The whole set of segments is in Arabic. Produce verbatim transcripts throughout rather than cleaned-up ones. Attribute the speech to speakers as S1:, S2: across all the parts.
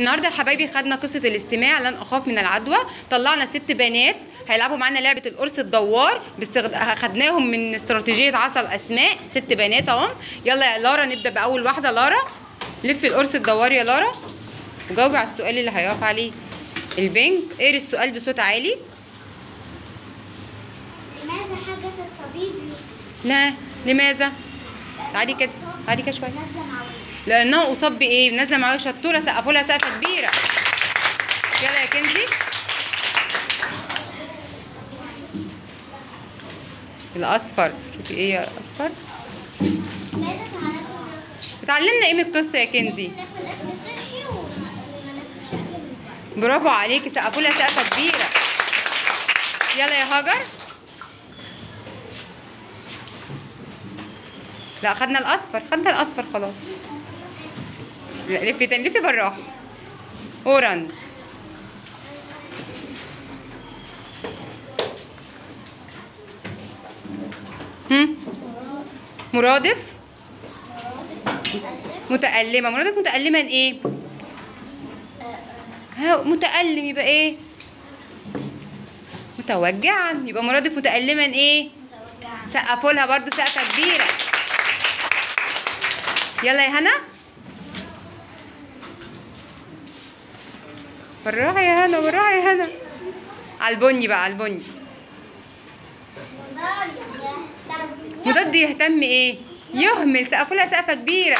S1: النهارده يا حبايبي خدنا قصه الاستماع لن اخاف من العدوى. طلعنا ست بنات هيلعبوا معانا لعبه القرص الدوار باستخد... خدناهم من استراتيجيه عسل اسماء. ست بنات اهم. يلا يا لارا نبدا باول واحده. لارا لفي القرص الدوار يا لارا وجاوبي على السؤال اللي هيقف عليه البنك. اقري السؤال بصوت عالي.
S2: لماذا حجز الطبيب يوسف؟
S1: لا لماذا؟ تعالي كده تعالي كده شويه.
S2: نازله معويه.
S1: لانه اصاب بايه؟ نازله معويه. شطوره سقفوا لها سقفه كبيره. يلا يا كنزي. الاصفر شوفي ايه يا اصفر.
S2: ماذا فعلت؟
S1: اتعلمنا ايه من القصه يا كنزي؟
S2: ناكل اكل صحي وما ناكلش اكل من بره.
S1: برافو عليكي سقفوا لها سقفه كبيره. يلا يا هاجر. لا خدنا الاصفر خدنا الاصفر خلاص. لفي تاني لفي بالراحه. اورنج. هم مرادف متألمة. مرادف متألمة ايه؟ ها متألم يبقى ايه؟ متوجعا. يبقى مرادف متألما ايه؟ سقفوا لها برضو سقفة كبيرة. يلا يا هنا. بالراحة يا هنا بالراحة يا هنا. على البني بقى على البني. مضاد يهتم ايه؟ يهمل. سقفوا لها سقفة كبيرة.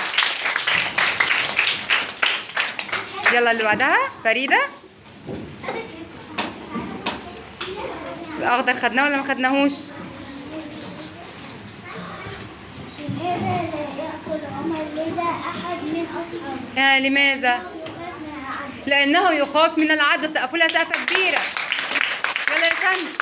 S1: يلا اللي بعدها فريدة. الأخضر خدناه ولا ما خدناهوش؟
S2: لماذا لا يأكل عمر لدى أحد من أصحابه؟
S1: آه لماذا؟ لأنه يخاف من العدوى. سقفوا لها سقفة كبيرة. يلا يا شمس.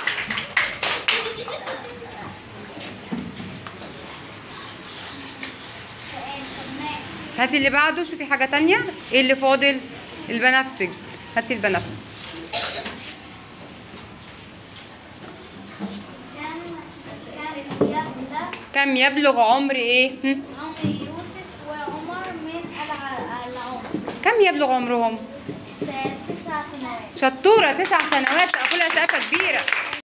S1: هاتي اللي بعده. شوفي حاجة تانية. ايه اللي فاضل؟ البنفسج. هاتي البنفسج. كم يبلغ عمر ايه؟ هم؟
S2: عمر يوسف وعمر من العمر.
S1: كم يبلغ عمرهم؟
S2: تسع سنوات.
S1: شطورة. تسع سنوات. سقفوا لها سقفة كبيرة.